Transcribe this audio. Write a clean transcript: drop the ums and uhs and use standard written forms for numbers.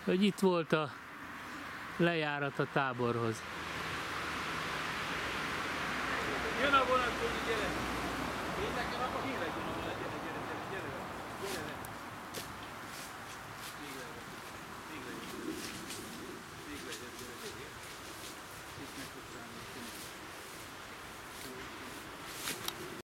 hogy itt volt a lejárat a táborhoz. Jön a vonat, hogy gyere! Én nekem a hír legyen.